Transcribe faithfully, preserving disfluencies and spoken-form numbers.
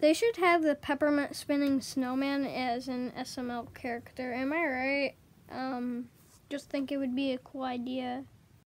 They should have the peppermint spinning snowman as an S M L character. Am I right? Um, just think it would be a cool idea.